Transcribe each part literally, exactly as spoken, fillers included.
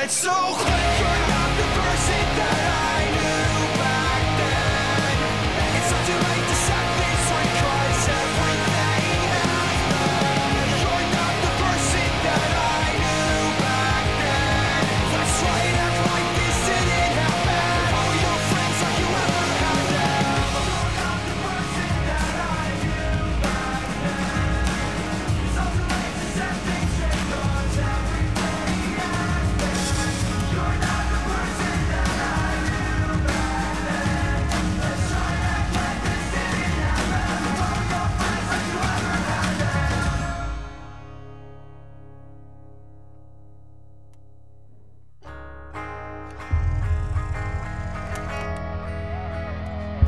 It's so quick, you're not the person that I knew back then. It's not too late to set this right, 'cause everything has been. You're not the person that I knew back then. That's right, act like this didn't happen. All your friends like you ever had them. You're not the person that I knew back then. It's not too late to set things straight, 'cause everything has been. You're not the person that I knew back then. Let's try and act like this didn't happen. All your friends like you ever had them.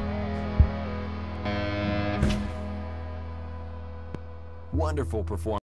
Wonderful performance.